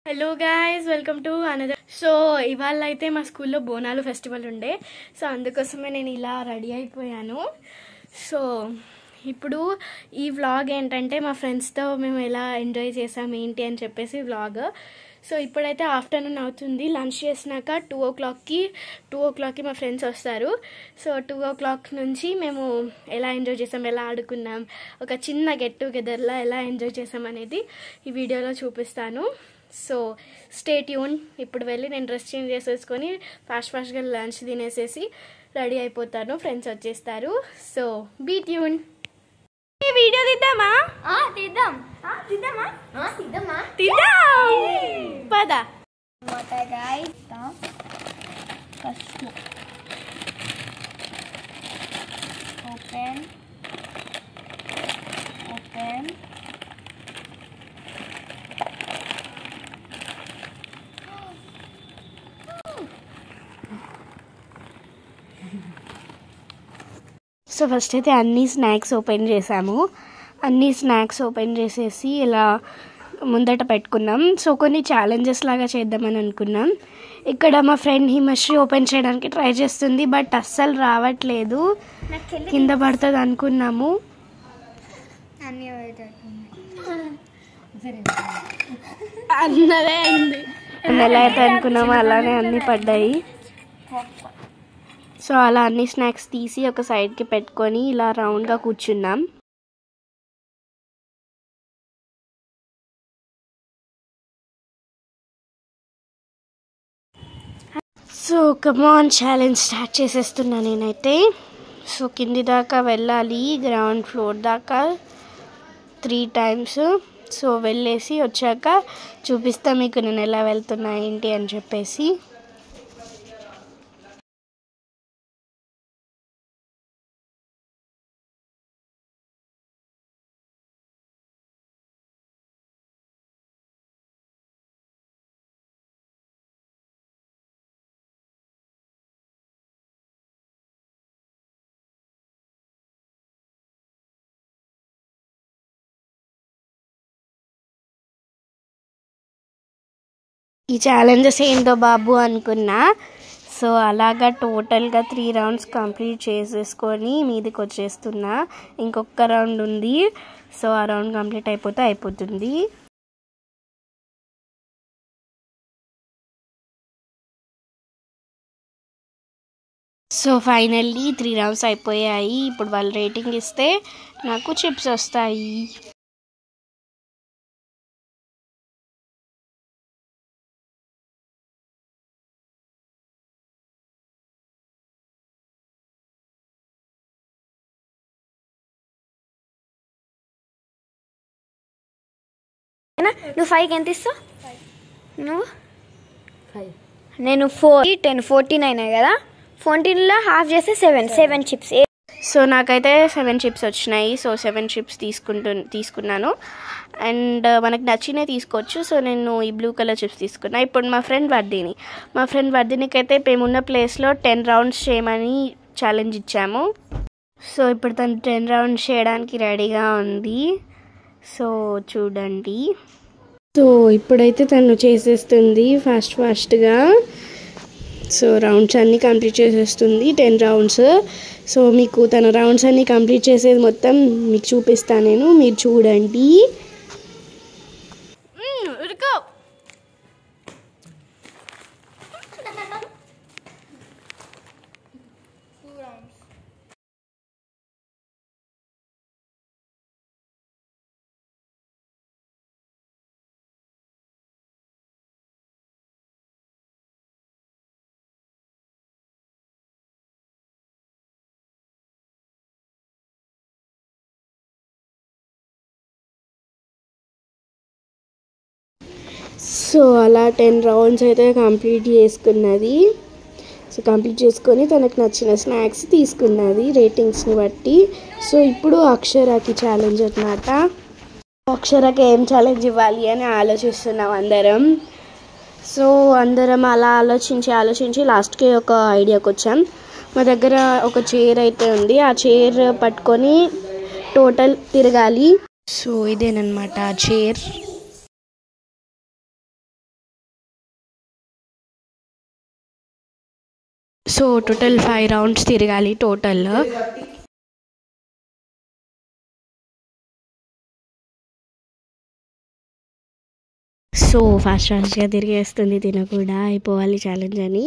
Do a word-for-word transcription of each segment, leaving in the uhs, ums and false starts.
Hello guys, welcome to another. So ఇవాళ అయితే మా స్కూల్లో బోనాలు ఫెస్టివల్ ఉండే, సో అందుకోసమే నేను ఇలా రెడీ అయిపోయాను. సో ఇప్పుడు ఈ వ్లాగ్ ఏంటంటే మా ఫ్రెండ్స్తో మేము ఎలా ఎంజాయ్ చేసాం ఏంటి అని చెప్పేసి వ్లాగ్. సో ఇప్పుడైతే ఆఫ్టర్నూన్ అవుతుంది, లంచ్ చేసినాక టూ ఓ క్లాక్కి టూ ఓ క్లాక్కి మా ఫ్రెండ్స్ వస్తారు. సో టూ ఓ క్లాక్ నుంచి మేము ఎలా ఎంజాయ్ చేసాం, ఎలా ఆడుకున్నాం, ఒక చిన్న గెట్ టుగెదర్లా ఎలా ఎంజాయ్ చేసాం అనేది ఈ వీడియోలో చూపిస్తాను. So stay tune. ఇప్పుడు వెళ్ళి నేను డ్రెస్ చేంజ్ చేసేసుకొని ఫాస్ట్ ఫాస్ట్గా లంచ్ తినేసేసి రెడీ అయిపోతాను, ఫ్రెండ్స్ వచ్చేస్తారు. So be tune. వీడియో తీద్దామా? తీద్దాం తీద్దామా తీద్దామా తీద్దాం పద. First open open so first అయితే అన్ని స్నాక్స్ ఓపెన్ చేసాము. అన్ని స్నాక్స్ ఓపెన్ చేసేసి ఇలా ముందట పెట్టుకున్నాం. సో కొన్ని ఛాలెంజెస్ లాగా చేద్దామని అనుకున్నాం. ఇక్కడ మా ఫ్రెండ్ హిమశ్రీ ఓపెన్ చేయడానికి ట్రై చేస్తుంది, బట్ అస్సలు రావట్లేదు, కింద పడుతుంది అనుకున్నాము. అన్నదే అయింది, ఎలా అయితే అనుకున్నామో అలానే అన్నీ పడ్డాయి. సో అలా అన్ని స్నాక్స్ తీసి ఒక సైడ్కి పెట్టుకొని ఇలా రౌండ్గా కూర్చున్నాం. సో కమాన్ ఛాలెంజ్ స్టార్ట్ చేసేస్తున్నా నేనైతే. సో కింది దాకా వెళ్ళాలి, గ్రౌండ్ ఫ్లోర్ దాకా త్రీ టైమ్స్. సో వెళ్ళేసి వచ్చాక చూపిస్తా మీకు నేను ఎలా వెళ్తున్నా ఏంటి అని చెప్పేసి. ఈ ఛాలెంజెస్ ఏంటో బాబు అనుకున్నా. సో అలాగా టోటల్గా త్రీ రౌండ్స్ కంప్లీట్ చేసేసుకొని మీదకి వచ్చేస్తున్నా. ఇంకొక రౌండ్ ఉంది, సో ఆ రౌండ్ కంప్లీట్ అయిపోతే అయిపోతుంది. సో ఫైనల్లీ త్రీ రౌండ్స్ అయిపోయాయి. ఇప్పుడు వాళ్ళు రేటింగ్ ఇస్తే నాకు చిప్స్ వస్తాయి. నువ్వు ఫైవ్కి ఎంత ఇస్తావు? నువ్వు ఫైవ్, నేను ఫోర్, టెన్ ఫోర్టీన్ అయినాయి కదా. ఫోర్టీన్లో హాఫ్ చేస్తే సెవెన్ సెవెన్ చిప్స్. సో నాకైతే సెవెన్ చిప్స్ వచ్చినాయి. సో సెవెన్ చిప్స్ తీసుకుంటు తీసుకున్నాను అండ్ మనకు నచ్చినవి తీసుకోవచ్చు. సో నేను ఈ బ్లూ కలర్ చిప్స్ తీసుకున్నా. ఇప్పుడు మా ఫ్రెండ్ వర్ధిని మా ఫ్రెండ్ వర్ధినికి అయితే మేమున్న ప్లేస్లో టెన్ రౌండ్స్ చేయమని ఛాలెంజ్ ఇచ్చాము. సో ఇప్పుడు తను టెన్ రౌండ్స్ చేయడానికి రెడీగా ఉంది. సో చూడండి. సో ఇప్పుడైతే తను చేసేస్తుంది ఫాస్ట్ ఫాస్ట్గా. సో రౌండ్స్ అన్నీ కంప్లీట్ చేసేస్తుంది, టెన్ రౌండ్స్. సో మీకు తన రౌండ్స్ అన్నీ కంప్లీట్ చేసేది మొత్తం మీకు చూపిస్తాను నేను, మీరు చూడండి. సో అలా టెన్ రౌండ్స్ అయితే కంప్లీట్ చేసుకున్నది. సో కంప్లీట్ చేసుకొని తనకు నచ్చిన స్నాక్స్ తీసుకున్నది రేటింగ్స్ని బట్టి. సో ఇప్పుడు అక్షరాకి ఛాలెంజ్ అన్నమాట. అక్షరాకి ఏం ఛాలెంజ్ ఇవ్వాలి అని ఆలోచిస్తున్నాం అందరం. సో అందరం అలా ఆలోచించి ఆలోచించి లాస్ట్కి ఒక ఐడియాకి వచ్చాం. మా దగ్గర ఒక చైర్ అయితే ఉంది, ఆ చైర్ పట్టుకొని టోటల్ తిరగాలి. సో ఇదేనమాట ఆ chair. So total five rounds తిరగాలి టోటల్. సో ఫాస్ట్ ఫాస్ట్గా తిరిగేస్తుంది, తిన కూడా అయిపోవాలి ఛాలెంజ్ అని.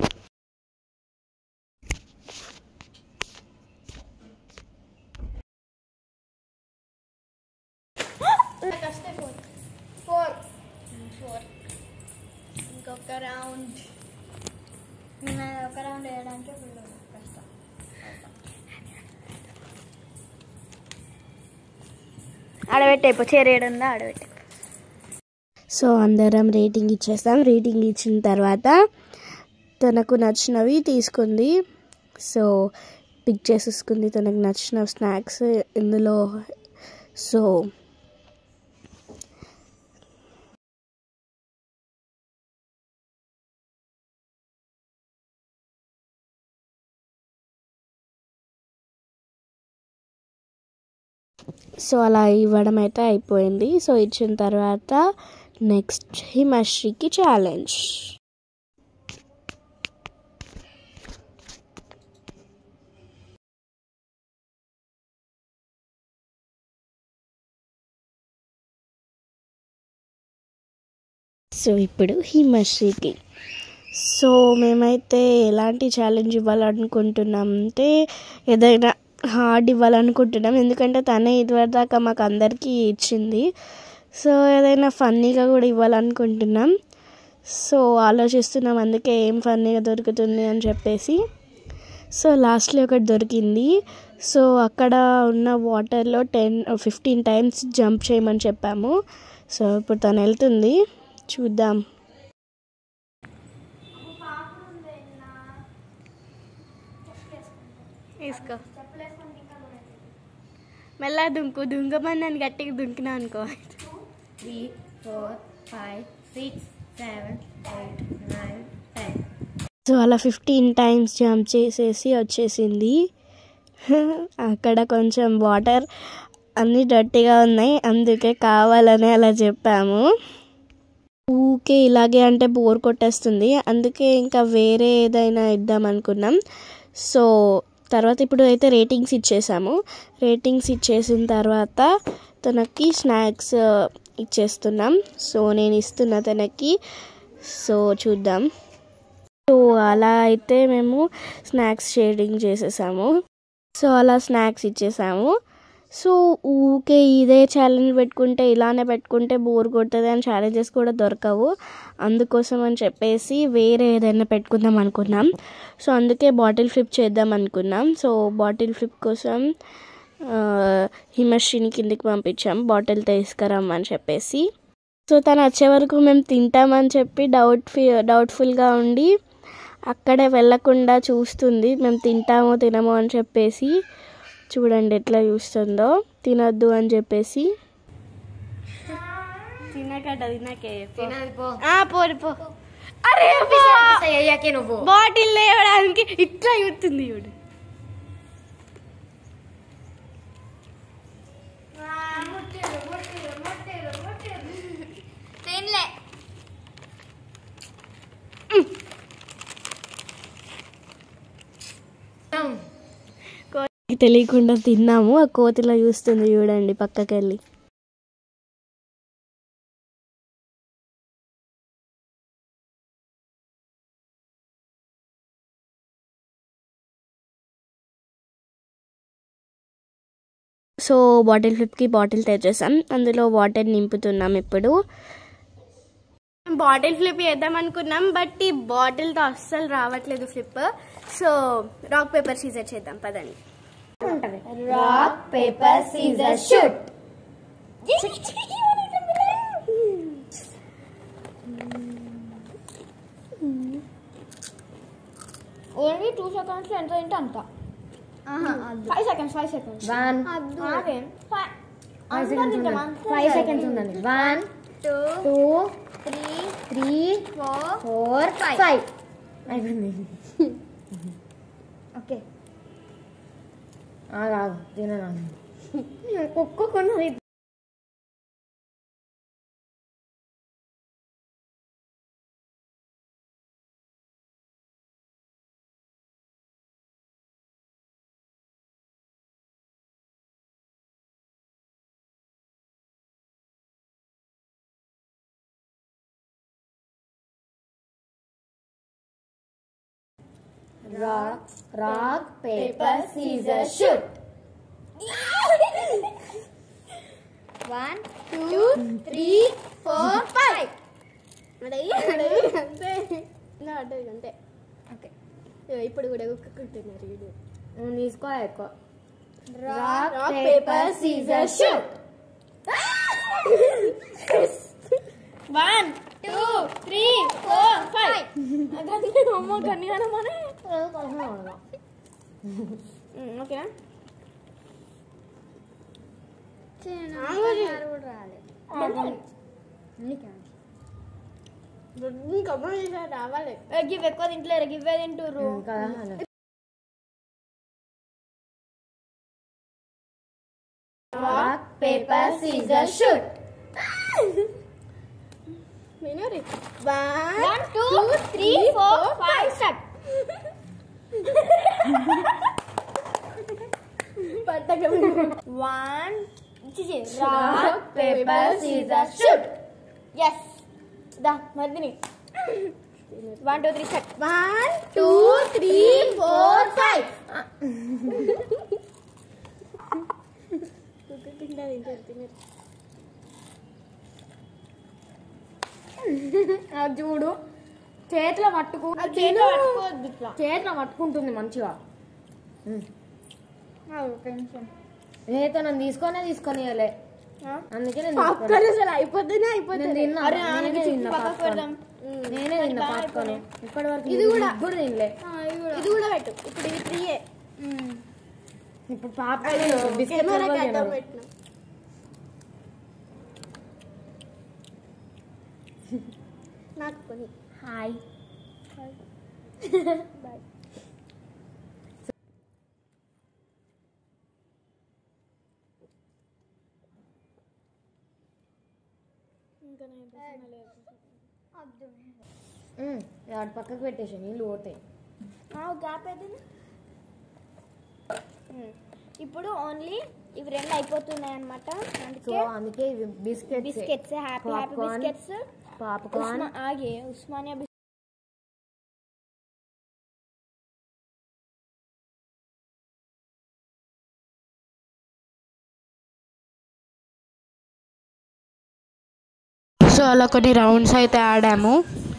ఇంకొక రౌండ్ ఒక రౌండ్ వేయడానికి కష్టం. ఆడబెట్టే చేరేడు ఉందా ఆడబెట్టే. సో అందరం రేటింగ్ ఇచ్చేస్తాం. రేటింగ్ ఇచ్చిన తర్వాత తనకు నచ్చినవి తీసుకుంది. సో పిక్ చేసేసుకుంది తనకు నచ్చిన స్నాక్స్ ఇందులో. సో సో అలా ఇవ్వడం అయితే అయిపోయింది. సో ఇచ్చిన తర్వాత నెక్స్ట్ హిమశ్రీకి ఛాలెంజ్. సో ఇప్పుడు హిమశ్రీకి. సో మేమైతే ఎలాంటి ఛాలెంజ్ ఇవ్వాలనుకుంటున్నాం అంటే ఏదైనా హార్డ్ ఇవ్వాలనుకుంటున్నాం, ఎందుకంటే తనే ఇదివరదాకా మాకు అందరికీ ఇచ్చింది. సో ఏదైనా ఫన్నీగా కూడా ఇవ్వాలనుకుంటున్నాం. సో ఆలోచిస్తున్నాం అందుకే ఏం ఫన్నీగా దొరుకుతుంది అని చెప్పేసి. సో లాస్ట్లో ఒకటి దొరికింది. సో అక్కడ ఉన్న వాటర్లో టెన్ ఫిఫ్టీన్ టైమ్స్ జంప్ చేయమని చెప్పాము. సో ఇప్పుడు తను వెళ్తుంది, చూద్దాం. తీసుకో మెల్ల దుంకు, దుంగమని నన్ను గట్టిగా దుంకినా అనుకో. Three four five six seven eight nine ten. So అలా ఫిఫ్టీన్ టైమ్స్ జంప్ చేసేసి వచ్చేసింది. అక్కడ కొంచెం వాటర్ అన్నీ డర్టీగా ఉన్నాయి, అందుకే కావాలని అలా చెప్పాము. ఊకే ఇలాగే అంటే బోర్ కొట్టేస్తుంది, అందుకే ఇంకా వేరే ఏదైనా ఇద్దాం అనుకున్నాం. సో తర్వాత ఇప్పుడు అయితే రేటింగ్స్ ఇచ్చేసాము. రేటింగ్స్ ఇచ్చేసిన తర్వాత తనకి స్నాక్స్ ఇచ్చేస్తున్నాం. సో నేను ఇస్తున్నా తనకి. సో చూద్దాం. సో అలా అయితే మేము స్నాక్స్ షేరింగ్ చేసేసాము. సో అలా స్నాక్స్ ఇచ్చేసాము. సో ఊకే ఇదే ఛాలెంజ్ పెట్టుకుంటే ఇలానే పెట్టుకుంటే బోర్ కొడుతుంది అని ఛాలెంజెస్ కూడా దొరకవు. అందుకోసం అని చెప్పేసి వేరే ఏదైనా పెట్టుకుందాం అనుకున్నాం. సో అందుకే బాటిల్ ఫ్లిప్ చేద్దాం అనుకున్నాం. సో బాటిల్ ఫ్లిప్ కోసం హిమశ్రీని కిందికి పంపించాం బాటిల్ తీసుకురమ్మని చెప్పేసి. సో తను వచ్చే వరకు మేము తింటామని చెప్పి డౌట్ ఫీ డౌట్ఫుల్గా ఉండి అక్కడే వెళ్ళకుండా చూస్తుంది మేము తింటామో తినమో అని చెప్పేసి. చూడండి ఎట్లా చూస్తుందో, తినొద్దు అని చెప్పేసి. తినకట తినకే పోరు పో. అరే నువ్వు బాటిల్ లేవడానికి ఇట్లా చూస్తుంది చూడు. తెలియకుండా తిన్నాము. ఆ కోతిలా చూస్తుంది చూడండి పక్కకెళ్ళి. సో బాటిల్ ఫ్లిప్కి బాటిల్ తెచ్చేసాం, అందులో వాటర్ నింపుతున్నాం. ఇప్పుడు బాటిల్ ఫ్లిప్ చేద్దాం అనుకున్నాం, బట్ ఈ బాటిల్తో అస్సలు రావట్లేదు flip. So rock paper scissor చేద్దాం పదండి. Rock paper scissor shoot. Only two seconds ఎంత తింటే అంత. Five seconds five seconds one five seconds ఉందండి. One two two three three four four five అయిపోయింది. ఓకే ఆగు తినరా కుక్కుకున్నది. Rock, rock, paper, scissors, shoot. One, two, three, four, five. అంతే అంతే okay ఇప్పుడు కూడా కుక్కుంటున్నారు వీడు. తీసుకో ఎక్కువ. Rock, paper, scissors, shoot. One, two, three, four, five. అమ్మ గన్ని కనమనే ఓకేనా? రావాలి గివ్ ఎక్కువ తింటలేరు గివ్వే తింటుర్రు. Rock, paper, scissors, shoot. Minori. One, One two, two, three, four, five, start. One, rock, paper, scissors, shoot. Yes. Da, Mardini. One, two, three, start. One, two, three, four, five. చూడు చేతిలో పట్టుకు చేతిలో పట్టుకుంటుంది మంచిగా. నేనైతే నన్ను తీసుకొనే తీసుకొని అందుకే అయిపోతుంది అయిపోతుంది నేనే తిన్నా పాప్కార్న్ ఇప్పటి వరకు ఇది కూడా కూడా తినలే. ఇది కూడా పెట్టు ఇప్పుడు ఇది త్రీయే. ఇప్పుడు పాప్కార్న్ బిస్కెట్ పెట్టిన నాకు కొని హాయ్ బాయ్. ఆడ పక్కకు పెట్టేసి నీళ్ళు పోతాయి. ఇప్పుడు ఓన్లీ ఇవి రెండు అయిపోతున్నాయి అనమాట. అందుకే biscuit biscuits happy happy biscuits popcorn ఆగే ఉస్మానియా సో అలా కొన్ని రౌండ్స్ అయితే ఆడాము.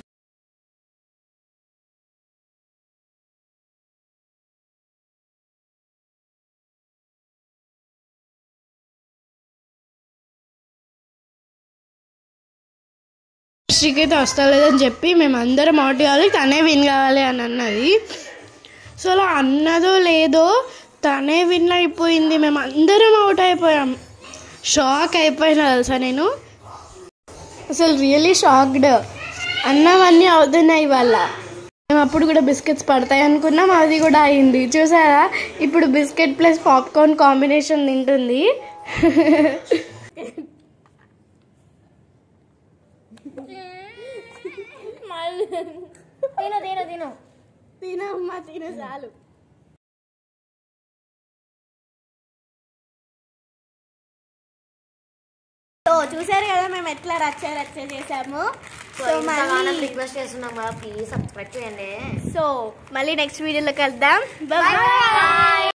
శ్రీకి అయితే వస్తలేదని చెప్పి మేము అందరం అవుట్ కావాలి, తనే విన్ కావాలి అని అన్నది. సో అలా అన్నదో లేదో తనే విన్ అయిపోయింది. మేము అందరం అవుట్ అయిపోయాం. షాక్ అయిపోయినా తెలుసా నేను, అసలు రియలీ షాక్డ్. అన్నవన్నీ అవుతున్నాయి ఇవాళ. మేము అప్పుడు కూడా బిస్కెట్స్ పడతాయి అనుకున్నాం, అది కూడా అయింది. చూసారా ఇప్పుడు బిస్కెట్ ప్లస్ పాప్కార్న్ కాంబినేషన్ తింటుంది. తిను తిను తిను తినమ్మా తిను చాలు. సో చూసారు కదా మేము ఎట్లా రచ్చ రచ్చ చేసాము. సో మళ్ళీ రిక్వెస్ట్ చేస్తున్నాం కదా, ప్లీజ్ సబ్స్క్రైబ్ చేయండి. సో మళ్ళీ నెక్స్ట్ వీడియోలో కలుద్దాం. బాయ్.